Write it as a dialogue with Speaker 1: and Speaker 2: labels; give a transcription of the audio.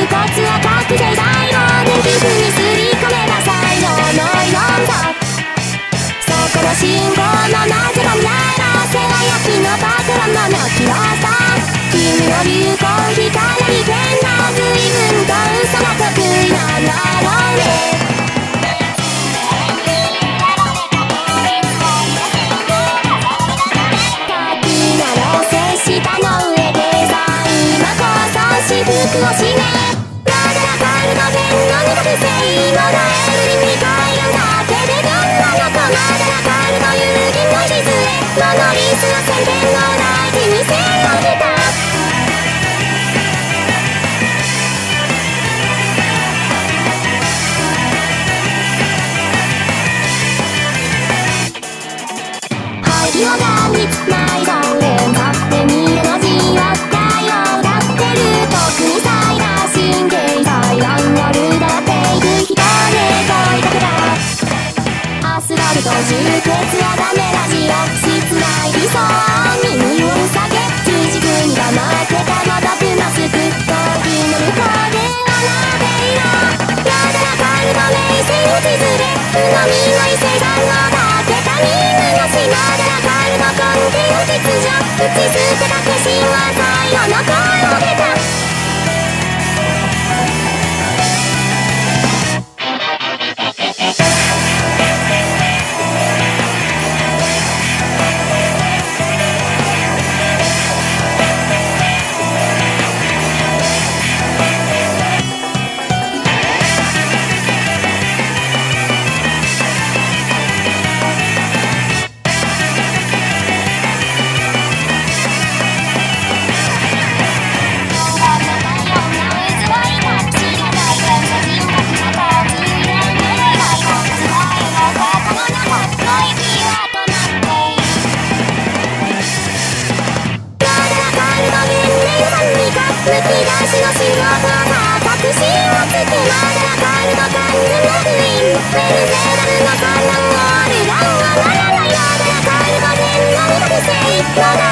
Speaker 1: 骨を覚醒細胞の皮膚にすり込めば最良のイロンだ。そこの信号のなぜか見らせは焼きのパトロンの泣きわした君の流行光に変な随分と嘘が得意なんだろうね。下の上でさ今こそ私服を締めなぜなカルの線の二角性もらえるに見返るだけでどんなのとまだなカルの友人の礎モノリスの宣伝を大事にせよげた排気音が見つないゴーレンだって見るのじわったよだってる特に最大神経最乱夜だっていく人ね声かけたアスファルト充血はダメラジオ室内理想耳を塞げ十字軍が待ってたまたくマスク時の向こうで笑っていろやだなカルの名声を地図で鵜呑みの異性さんのだけ他人の島でなカルの根底の秩序打ち捨てた化身は最後の声を出たむき出しの仕事が確信をつけまだカルの完全な封印ウェルゼダルの観覧オールランはならないよだカルの全の未覚醒